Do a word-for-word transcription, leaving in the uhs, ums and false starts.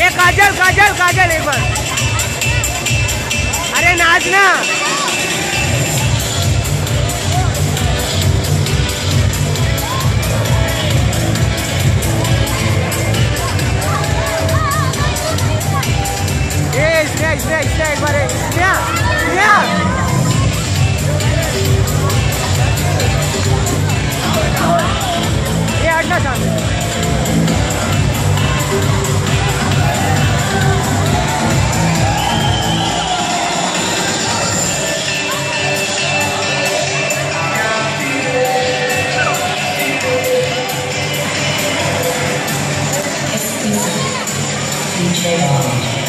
ये काजल काजल काजल एक बार, अरे नाचना। ये स्नेहा स्नेहा स्नेहा एक बार स्नेहा स्नेहा ये हटना सामने। D J